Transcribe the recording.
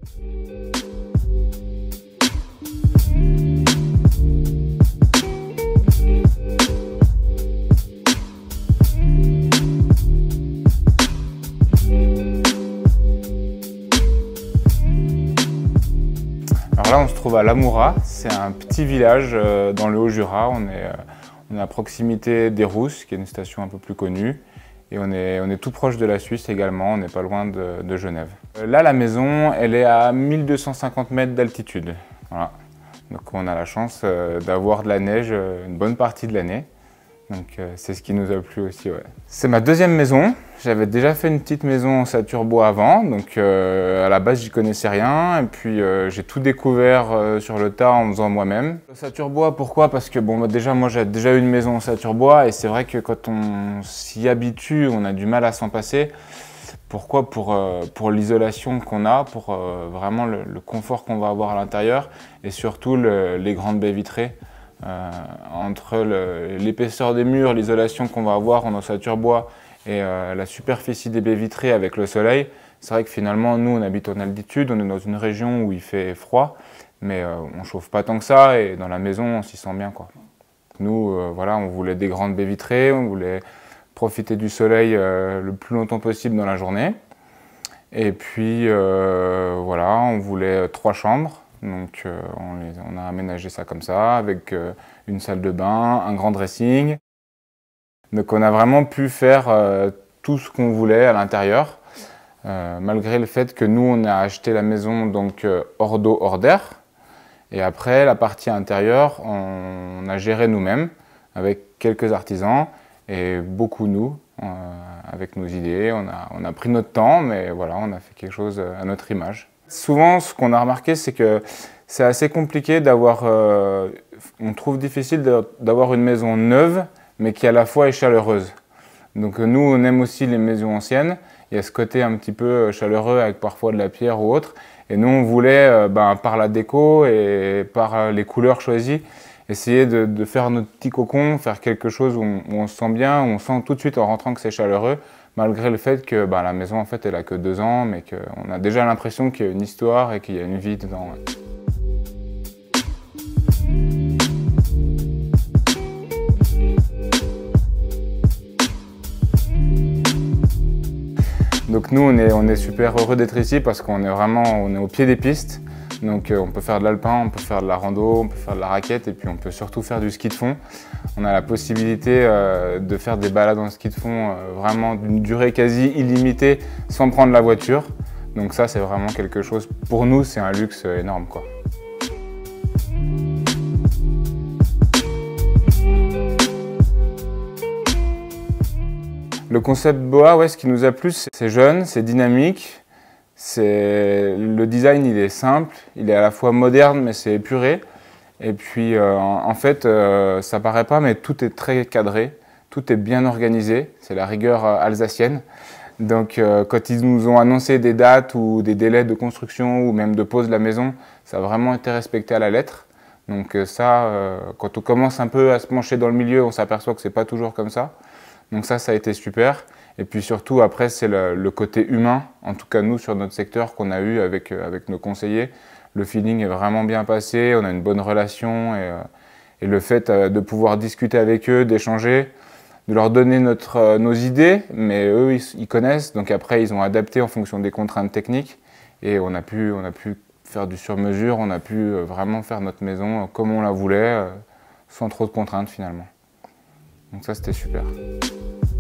Alors là, on se trouve à Lamoura, c'est un petit village dans le Haut-Jura. On est à proximité des Rousses, qui est une station un peu plus connue. Et on est tout proche de la Suisse également, on n'est pas loin de Genève. Là, la maison, elle est à 1250 mètres d'altitude. Voilà. Donc on a la chance d'avoir de la neige une bonne partie de l'année. Donc c'est ce qui nous a plu aussi, ouais. C'est ma deuxième maison. J'avais déjà fait une petite maison en saturbois avant, donc à la base j'y connaissais rien. Et puis j'ai tout découvert sur le tas en faisant moi-même. Le saturbois, pourquoi? Parce que bon, déjà moi j'ai déjà eu une maison en saturbois et c'est vrai que quand on s'y habitue, on a du mal à s'en passer. Pourquoi? Pour l'isolation qu'on a, pour vraiment le confort qu'on va avoir à l'intérieur et surtout les grandes baies vitrées. Entre l'épaisseur des murs, l'isolation qu'on va avoir en ossature-bois et la superficie des baies vitrées avec le soleil, c'est vrai que finalement nous on habite en altitude, on est dans une région où il fait froid, mais on chauffe pas tant que ça et dans la maison on s'y sent bien, quoi. Nous voilà, on voulait des grandes baies vitrées, on voulait profiter du soleil le plus longtemps possible dans la journée et puis voilà, on voulait 3 chambres. Donc on a aménagé ça comme ça, avec une salle de bain, un grand dressing. Donc on a vraiment pu faire tout ce qu'on voulait à l'intérieur, malgré le fait que nous on a acheté la maison donc hors d'eau, hors d'air. Et après la partie intérieure, on a géré nous-mêmes, avec quelques artisans et beaucoup nous, avec nos idées. On a pris notre temps, mais voilà, on a fait quelque chose à notre image. Souvent, ce qu'on a remarqué, c'est que c'est assez compliqué d'avoir, on trouve difficile d'avoir une maison neuve, mais qui à la fois est chaleureuse. Donc nous, on aime aussi les maisons anciennes. Il y a ce côté un petit peu chaleureux avec parfois de la pierre ou autre. Et nous, on voulait, par la déco et par les couleurs choisies, essayer de faire notre petit cocon, faire quelque chose où on se sent bien, où on sent tout de suite en rentrant que c'est chaleureux. Malgré le fait que la maison en fait elle a que 2 ans, mais qu'on a déjà l'impression qu'il y a une histoire et qu'il y a une vie dedans. Donc nous on est super heureux d'être ici parce qu'on est au pied des pistes. Donc on peut faire de l'alpin, on peut faire de la rando, on peut faire de la raquette et puis on peut surtout faire du ski de fond. On a la possibilité de faire des balades en ski de fond vraiment d'une durée quasi illimitée sans prendre la voiture. Donc ça c'est vraiment quelque chose, pour nous c'est un luxe énorme, quoi. Le concept boa, ouais, ce qui nous a plu, c'est jeune, c'est dynamique. Le design, il est simple, il est à la fois moderne, mais c'est épuré. Et puis, en fait, ça paraît pas, mais tout est très cadré, tout est bien organisé. C'est la rigueur alsacienne. Donc, quand ils nous ont annoncé des dates ou des délais de construction ou même de pose de la maison, ça a vraiment été respecté à la lettre. Donc ça, quand on commence un peu à se pencher dans le milieu, on s'aperçoit que c'est pas toujours comme ça. Donc ça a été super. Et puis surtout, après, c'est le côté humain, en tout cas nous, sur notre secteur, qu'on a eu avec nos conseillers. Le feeling est vraiment bien passé, on a une bonne relation et le fait de pouvoir discuter avec eux, d'échanger, de leur donner nos idées, mais eux, ils connaissent. Donc après, ils ont adapté en fonction des contraintes techniques et on a pu faire du sur-mesure, on a pu vraiment faire notre maison comme on la voulait, sans trop de contraintes finalement. Donc ça, c'était super.